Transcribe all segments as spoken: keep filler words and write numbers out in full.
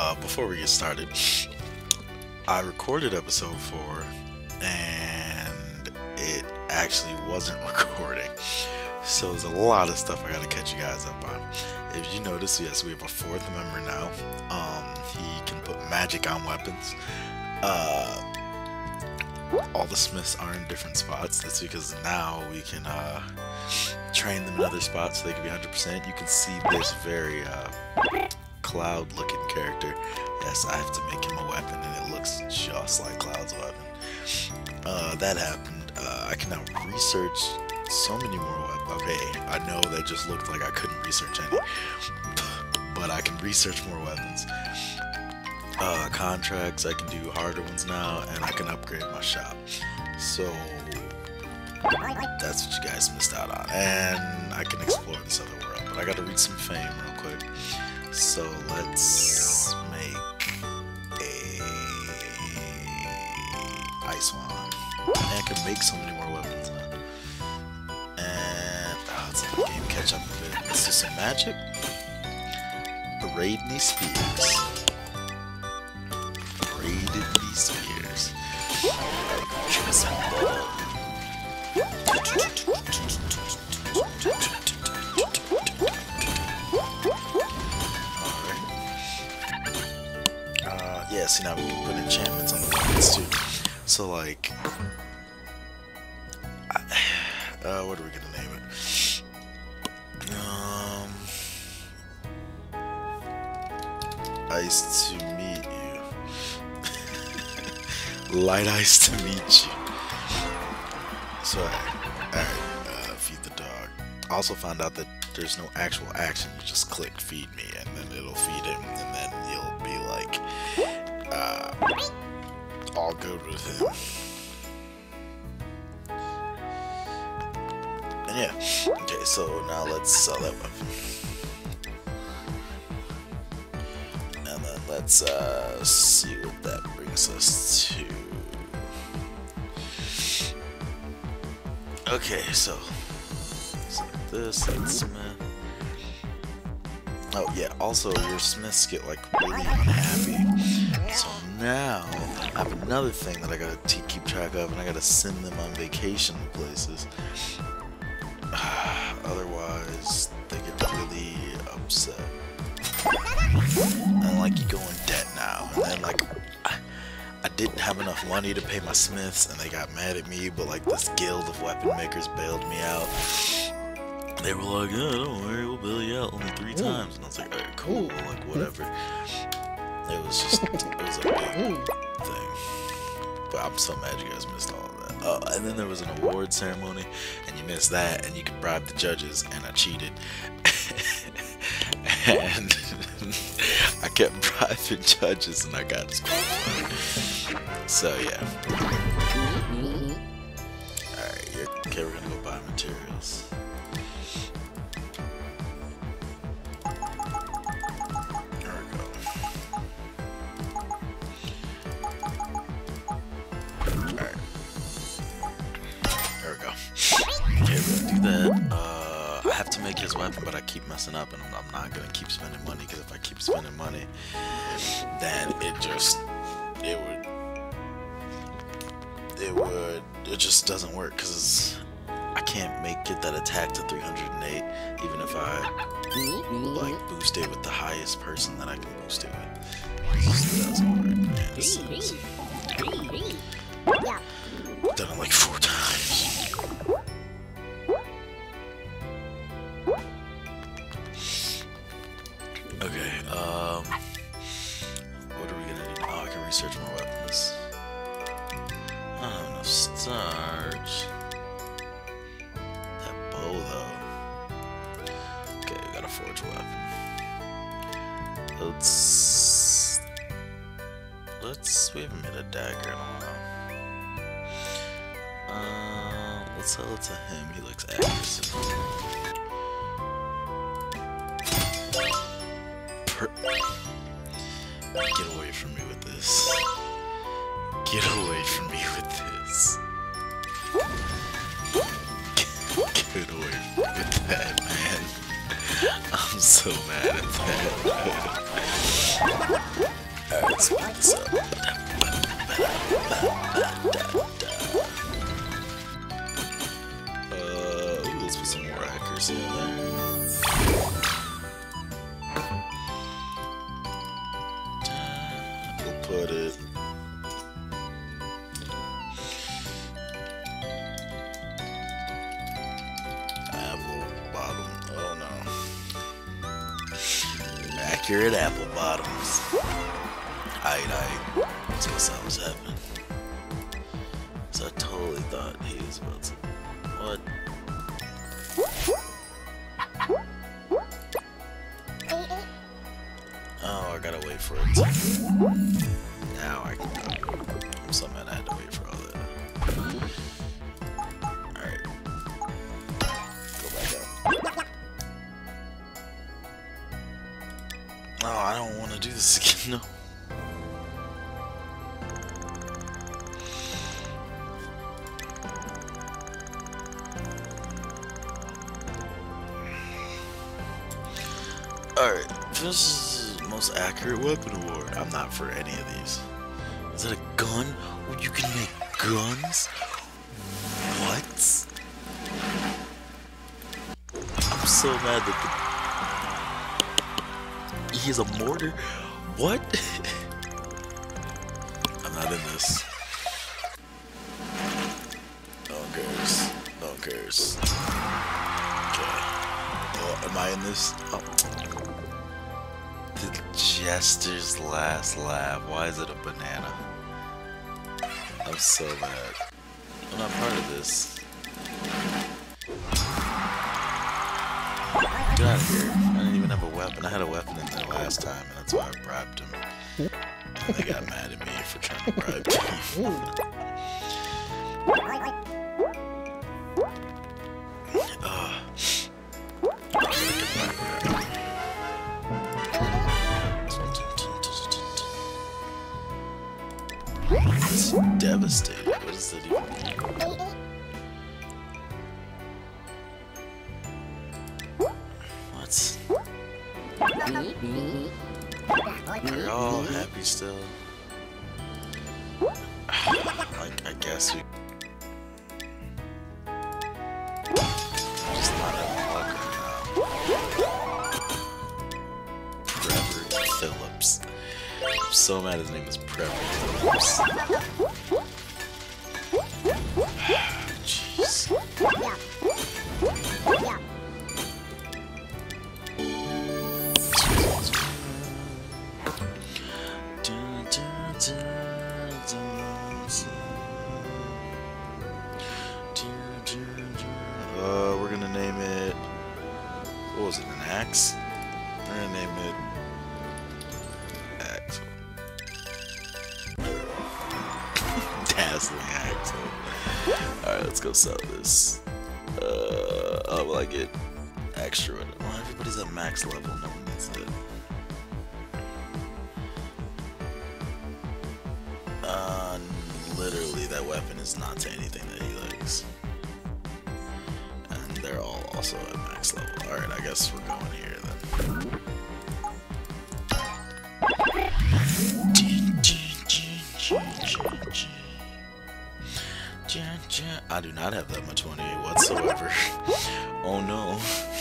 uh, before we get started, I recorded episode four, and it actually wasn't recording. So there's a lot of stuff I gotta catch you guys up on. If you notice, yes, we have a fourth member now. Um, he can put magic on weapons. Uh, all the smiths are in different spots. That's because now we can uh, train them in other spots so they can be one hundred percent. You can see this very uh, Cloud-looking character. Yes, I have to make him a weapon, and it looks just like Cloud's weapon. Uh, that happened. Uh, I can now research so many more weapons. Okay, I know that just looked like I couldn't research any, but I can research more weapons. Uh, contracts, I can do harder ones now, and I can upgrade my shop. So that's what you guys missed out on. And I can explore this other world, but I gotta read some fame real quick. So let's make a ice wand. And I can make so many more weapons now. And oh, let's let the game catch up a bit. Let's do some magic. Raid me spears. Raided me spears. Just Uh, yeah, see, now we can put enchantments on the weapons too. So, like, I, uh, what are we gonna name it? Um, ice to meet you. Light ice to meet you. So, alright, alright, uh, feed the dog. I also found out that there's no actual action. You just click feed me, and then it'll feed him, and then you'll be like, uh, all good with him. And yeah, okay, so now let's sell that weapon. And then let's uh, see what that brings us to. Okay, so, so like this, that's Smith. Oh yeah, also your Smiths get like really unhappy. So now I have another thing that I gotta t keep track of, and I gotta send them on vacation to places. Otherwise, they get really upset. And like you go in debt now, and then like I, I didn't have enough money to pay my Smiths, and they got mad at me. But like this guild of weapon makers bailed me out. They were like, yeah, don't worry, we'll bail you out only three times. And I was like, alright, cool, like, whatever. It was just, it was a big thing. But I'm so mad you guys missed all of that. Uh, and then there was an award ceremony, and you missed that, and you could bribe the judges, and I cheated. And I kept bribing judges, and I got disqualified. So, yeah. Alright, okay, we're gonna go buy materials. That uh, I have to make his weapon, but I keep messing up, and I'm, I'm not gonna keep spending money, because if I keep spending money, then it just it would it would it just doesn't work, because I can't make get that attack to three hundred eight even if I like boost it with the highest person that I can boost it with. It just doesn't work, man. It sucks. I've done it like four times. Okay, um, what are we gonna do? Oh, I can research more weapons. I don't have enough starch. That bow, though. Okay, we gotta forge a weapon. Let's... Let's... We haven't made a dagger in a while. Uh, let's sell it to him. He looks aggressive. Get away from me with this. Get away from me with this. Get away with that, man. I'm so mad at that. speed this up. Uh, ooh, let's put some more accuracy in there. We'll put it. Apple bottom. Oh no. Accurate apple bottoms. Aight, aight. That's what sounds happening. So I totally thought he was about to. What? Oh, I gotta wait for it. Now I can go. I'm so mad I had to wait for all that. Alright. Go back up. Oh, I don't want to do this again. No. Alright, this is the most accurate weapon award. I'm not for any of these. Is it a gun? Oh, you can make guns? What? I'm so mad that the... He has a mortar? What? I'm not in this. No one cares. No one cares. Okay. Well, am I in this? Oh. The Jester's last laugh. Why is it a banana? I'm so mad. I'm not part of this. Get out of here. I didn't even have a weapon. I had a weapon in there last time, and that's why I bribed him. And they got mad at me for trying to bribe me. uh. It's devastating. What does that even mean? What? Are y'all happy still? Like, I guess we... Just not unlocking now. Trevor Phillips. I'm so mad his name is Trevor Phillips. Jeez. Uh, we're gonna name it. What was it? An axe? We're gonna name it. Axe. Dazzling axe. Alright, let's go sell this. Uh, oh, will I get extra? Well, everybody's at max level. No one needs it. Uh, literally, that weapon is not to anything that he likes. And they're all also at max level. Alright, I guess we're going here then. I do not have that much money whatsoever. Oh no.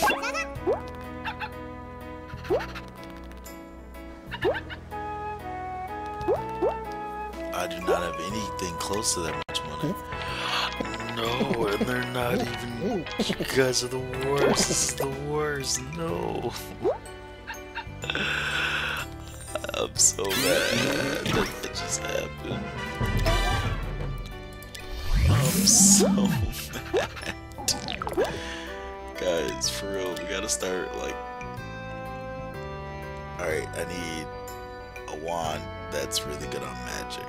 I do not have anything close to that much money. No, and they're not even. You guys are the worst. This is the worst. No. I'm so mad that that just happened. I'm so mad. Guys, for real, we gotta start like. Alright, I need a wand that's really good on magic.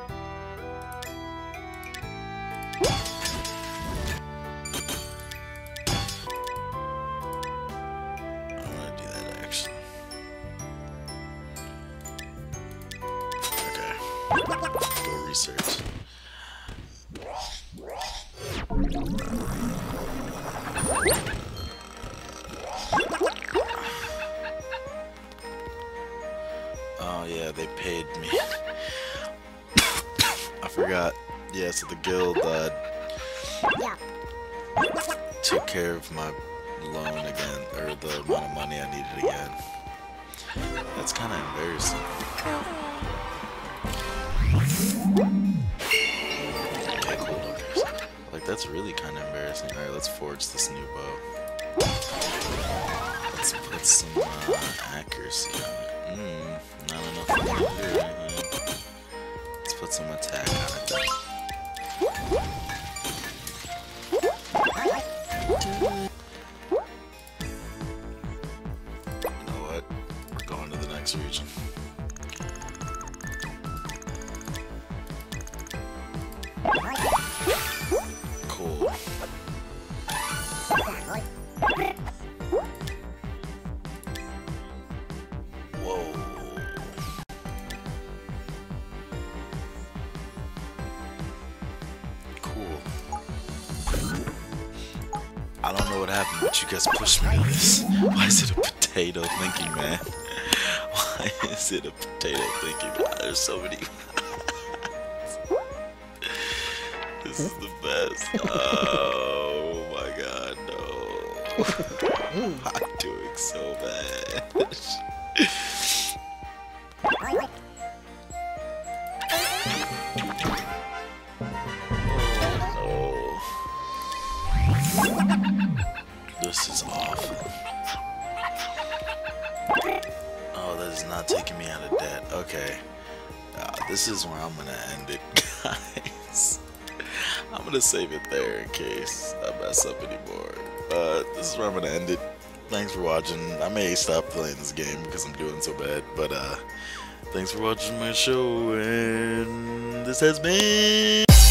I'm gonna do that actually. Okay, go research. Oh yeah, they paid me. forgot. Yeah, so the guild uh, took care of my loan again, or the amount of money I needed again. That's kind of embarrassing. Okay, cool. Okay. Like, that's really kind of embarrassing. Alright, let's forge this new bow. Let's put some uh, accuracy on it. Mmm, not enough for me to do anything. Let's put some attack on it then. You know what? We're going to the next region. Cool. Whoa. Cool. I don't know what happened, but you guys pushed me to this. Why is it a potato thinking, man? Why is it a potato thinking? Man? There's so many. This is the best. Oh my god, no. I'm doing so bad. Oh no. This is awful. Oh, that is not taking me out of debt. Okay. Uh, this is where I'm gonna end it, guys. I'm gonna save it there in case I mess up anymore. Uh, this is where I'm gonna end it. Thanks for watching. I may stop playing this game because I'm doing so bad, but uh, thanks for watching my show, and this has been